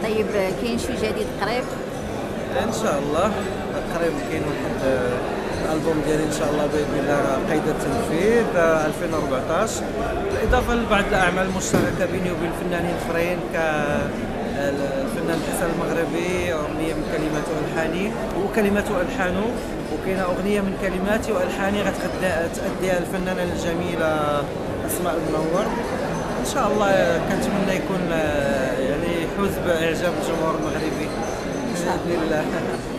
طيب كاين شي جديد قريب؟ ان شاء الله قريب كاين واحد الالبوم ديالي ان شاء الله باذن الله قيد التنفيذ 2014، بالاضافه لبعض الاعمال المشتركه بيني وبين فنانين اخرين الفنان حسن المغربي، اغنيه من كلمات والحاني وكلمات والحانه، وكاينه اغنيه من كلماتي والحاني غتأديها الفنانه الجميله اسماء المنور. ان شاء الله كنتمنى يكون يعني يحوز باعجاب الجمهور المغربي باذن الله.